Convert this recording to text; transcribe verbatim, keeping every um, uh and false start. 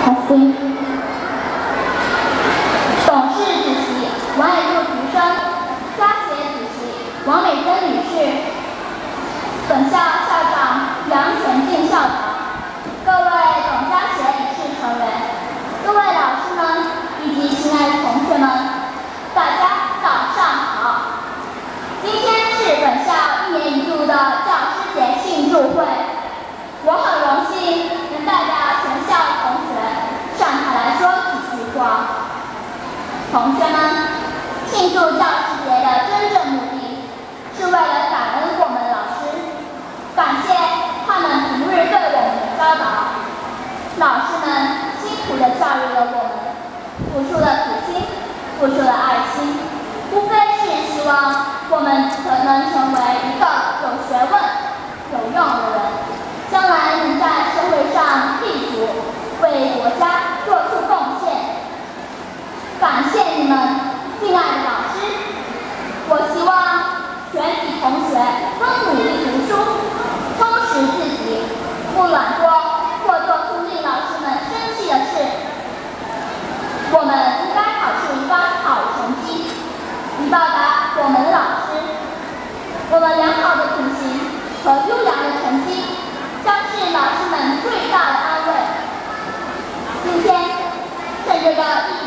好心。董事主席王伟柱学生，家协主席王美珍女士，本校校长杨全进校长，各位董家协理事成员，各位老师们以及亲爱的同学们，大家早上好。今天是本校一年一度的教师节庆祝会，我很荣幸能代表全校同学上台来说几句话。同学们，庆祝教师节的真正目的，是为了感恩我们老师，感谢他们平日对我们的教导。老师们辛苦地教育了我们，付出了苦心，付出了爱心，无非是希望我们可能成为一个有学问、有用的人，将来能在社会上立足，为国家做出贡献。感谢你们，敬爱的老师。我希望全体同学都努力读书，充实自己，不懒惰或做出令老师们生气的事。我们应该考出一番好成绩，以报答我们的老师。我们良好的品行和优良的成绩，将是老师们最大的安慰。今天，趁这个